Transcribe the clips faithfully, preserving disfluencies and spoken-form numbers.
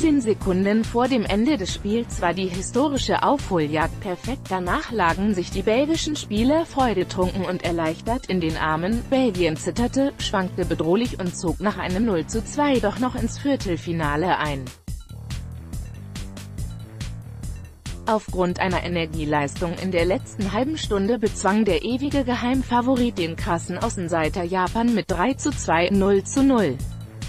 achtzehn Sekunden vor dem Ende des Spiels war die historische Aufholjagd perfekt. Danach lagen sich die belgischen Spieler freudetrunken und erleichtert in den Armen. Belgien zitterte, schwankte bedrohlich und zog nach einem null zu zwei doch noch ins Viertelfinale ein. Aufgrund einer Energieleistung in der letzten halben Stunde bezwang der ewige Geheimfavorit den krassen Außenseiter Japan mit drei zu zwei, null zu null.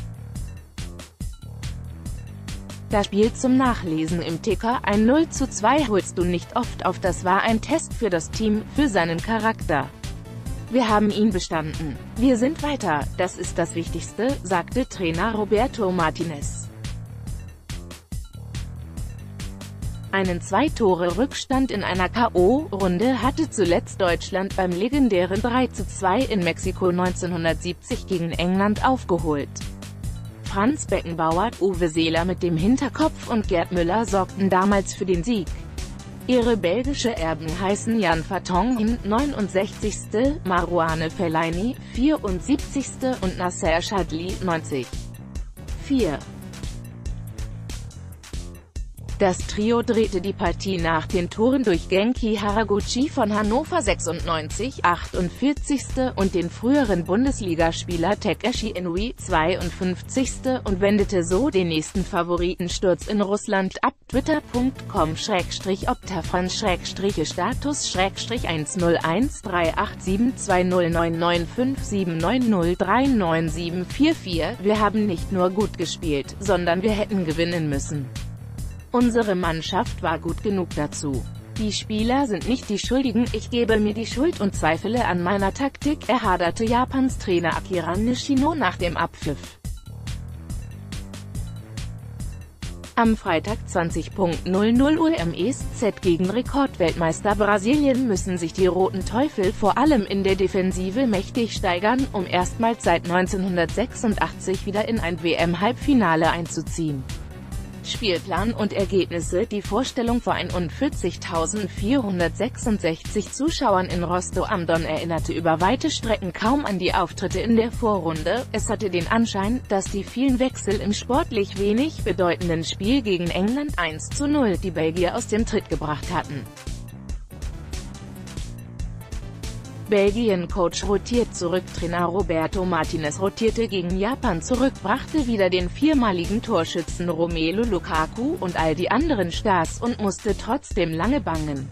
Das Spiel zum Nachlesen im Ticker: Ein null zu zwei holst du nicht oft auf. Das war ein Test für das Team, für seinen Charakter. Wir haben ihn bestanden. Wir sind weiter, das ist das Wichtigste, sagte Trainer Roberto Martinez. Einen Zwei-Tore-Rückstand in einer K O-Runde hatte zuletzt Deutschland beim legendären drei zu zwei in Mexiko neunzehnhundertsiebzig gegen England aufgeholt. Franz Beckenbauer, Uwe Seeler mit dem Hinterkopf und Gerd Müller sorgten damals für den Sieg. Ihre belgische Erben heißen Jan Vertonghen, neunundsechzigste, Marouane Fellaini, vierundsiebzigste und Nasser Chadli, neunzig. vier. Das Trio drehte die Partie nach den Toren durch Genki Haraguchi von Hannover sechsundneunzig, achtundvierzigste und den früheren Bundesligaspieler Takeshi Inui, zweiundfünfzigste und wendete so den nächsten Favoritensturz in Russland ab. Twitter punkt com Schrägstrich Optafran Schrägstrich Status Schrägstrich eins null eins drei acht sieben zwei null neun neun fünf sieben neun null drei neun sieben vier vier. Wir haben nicht nur gut gespielt, sondern wir hätten gewinnen müssen. Unsere Mannschaft war gut genug dazu. Die Spieler sind nicht die Schuldigen, ich gebe mir die Schuld und zweifle an meiner Taktik, erhaderte Japans Trainer Akira Nishino nach dem Abpfiff. Am Freitag zwanzig Uhr Uhr im E S Z gegen Rekordweltmeister Brasilien müssen sich die Roten Teufel vor allem in der Defensive mächtig steigern, um erstmals seit neunzehnhundertsechsundachtzig wieder in ein W M-Halbfinale einzuziehen. Spielplan und Ergebnisse: Die Vorstellung vor einundvierzigtausendvierhundertsechsundsechzig Zuschauern in Rostow am Don erinnerte über weite Strecken kaum an die Auftritte in der Vorrunde. Es hatte den Anschein, dass die vielen Wechsel im sportlich wenig bedeutenden Spiel gegen England eins zu null die Belgier aus dem Tritt gebracht hatten. Belgien-Coach rotiert zurück. Trainer Roberto Martinez rotierte gegen Japan zurück, brachte wieder den viermaligen Torschützen Romelu Lukaku und all die anderen Stars und musste trotzdem lange bangen.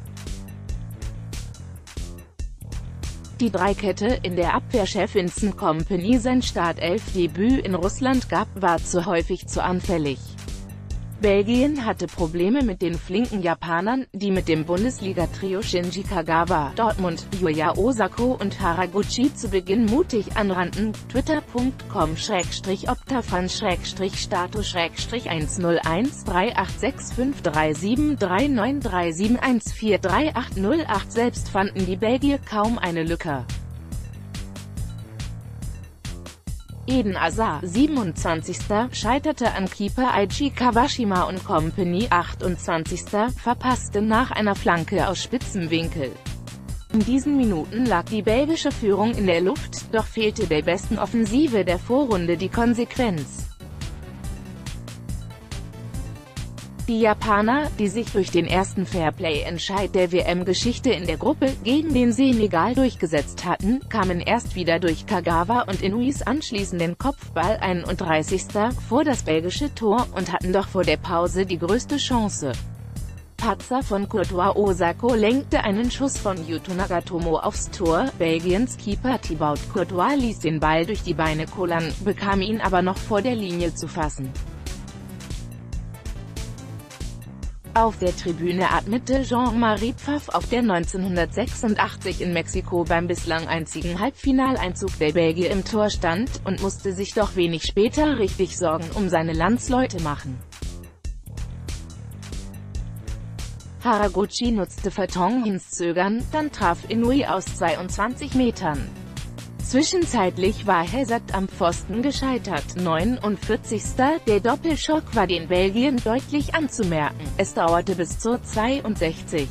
Die Dreikette, in der Abwehrchef Vincent Kompany sein Startelf-Debüt in Russland gab, war zu häufig zu anfällig. Belgien hatte Probleme mit den flinken Japanern, die mit dem Bundesliga-Trio Shinji Kagawa, Dortmund, Yuya Osako und Haraguchi zu Beginn mutig anrannten. Twitter punkt com Schrägstrich Optafan Schrägstrich Status Schrägstrich eins null eins drei acht sechs fünf drei sieben drei neun drei sieben eins vier drei acht null acht. Selbst fanden die Belgier kaum eine Lücke. Eden Hazard, siebenundzwanzigster, scheiterte an Keeper Eiji Kawashima und Kompany, achtundzwanzigster, verpasste nach einer Flanke aus spitzem Winkel. In diesen Minuten lag die belgische Führung in der Luft, doch fehlte der besten Offensive der Vorrunde die Konsequenz. Die Japaner, die sich durch den ersten Fairplay-Entscheid der W M-Geschichte in der Gruppe gegen den Senegal durchgesetzt hatten, kamen erst wieder durch Kagawa und Inuis anschließenden Kopfball einunddreißigster vor das belgische Tor und hatten doch vor der Pause die größte Chance. Patzer von Courtois. Osako lenkte einen Schuss von Yuto Nagatomo aufs Tor. Belgiens Keeper Thibaut Courtois ließ den Ball durch die Beine kullern, bekam ihn aber noch vor der Linie zu fassen. Auf der Tribüne atmete Jean-Marie Pfaff auf der neunzehnhundertsechsundachtzig in Mexiko beim bislang einzigen Halbfinaleinzug der Belgier im Tor stand, und musste sich doch wenig später richtig Sorgen um seine Landsleute machen. Haraguchi nutzte Vertonghens Zögern, dann traf Inui aus zweiundzwanzig Metern. Zwischenzeitlich war Hazard am Pfosten gescheitert. neunundvierzigster Der Doppelschock war den Belgiern deutlich anzumerken. Es dauerte bis zur zweiundsechzigsten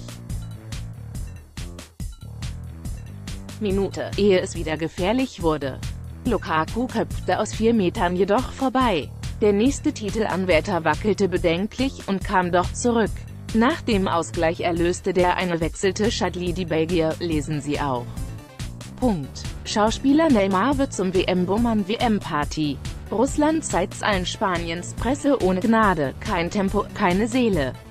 Minute, ehe es wieder gefährlich wurde. Lukaku köpfte aus vier Metern jedoch vorbei. Der nächste Titelanwärter wackelte bedenklich und kam doch zurück. Nach dem Ausgleich erlöste der eine wechselte Chadli die Belgier, lesen Sie auch. Punkt. Schauspieler Neymar wird zum W M-Buhmann W M-Party. Russland zeigt's allen, Spaniens Presse ohne Gnade, kein Tempo, keine Seele.